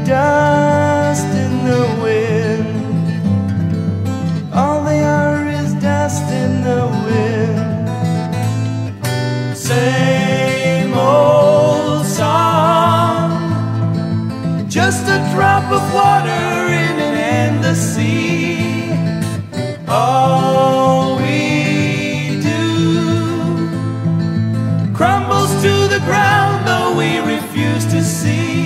dust in the wind. All they are is dust in the wind. Same old song, just a drop of water in an endless sea. All we do crumbles to the ground, though we refuse to see.